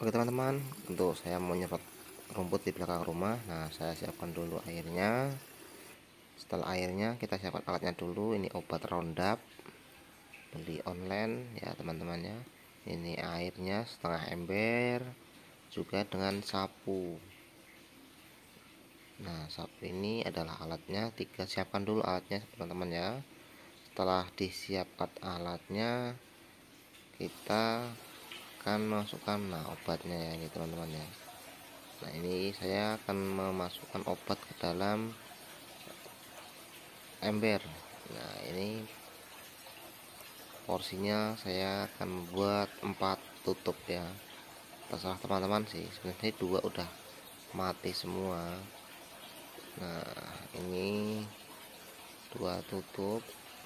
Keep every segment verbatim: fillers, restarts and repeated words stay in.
Oke teman-teman, untuk saya mau nyemprot rumput di belakang rumah. Nah, saya siapkan dulu airnya. Setelah airnya, kita siapkan alatnya dulu. Ini obat Roundup, beli online ya teman-temannya. Ini airnya setengah ember, juga dengan sapu. Nah, sapu ini adalah alatnya. Tiga siapkan dulu alatnya teman-teman ya. Setelah disiapkan alatnya, kita akan masukkan nah obatnya ya ini teman-teman ya. Nah, ini saya akan memasukkan obat ke dalam ember. Nah, ini porsinya saya akan buat empat tutup ya, terserah teman-teman sih, sebenarnya dua udah mati semua. Nah, ini dua tutup,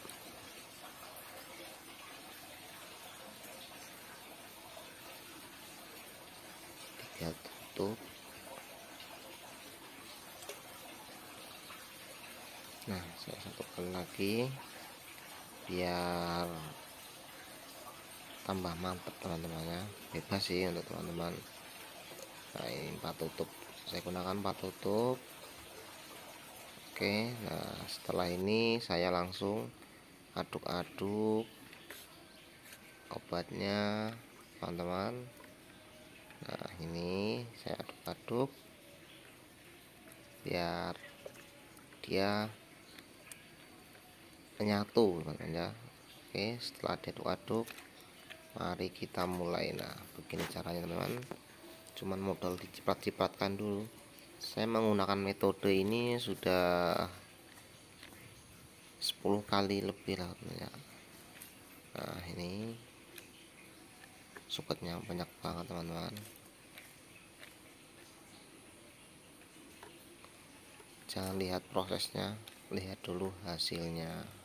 tiga tutup. Nah, saya satukan lagi biar tambah mantap teman-teman ya, bebas sih untuk teman-teman. Nah, ini empat tutup, saya gunakan empat tutup. Oke, nah setelah ini saya langsung aduk-aduk obatnya teman-teman. Nah, ini saya aduk-aduk biar dia menyatu teman-teman ya. Oke, setelah diaduk-aduk, mari kita mulai. Nah, begini caranya teman-teman, cuman modal diciprat-cipratkan dulu. Saya menggunakan metode ini sudah sepuluh kali lebih lah ya. Nah, ini suketnya banyak banget teman-teman. Jangan lihat prosesnya, lihat dulu hasilnya.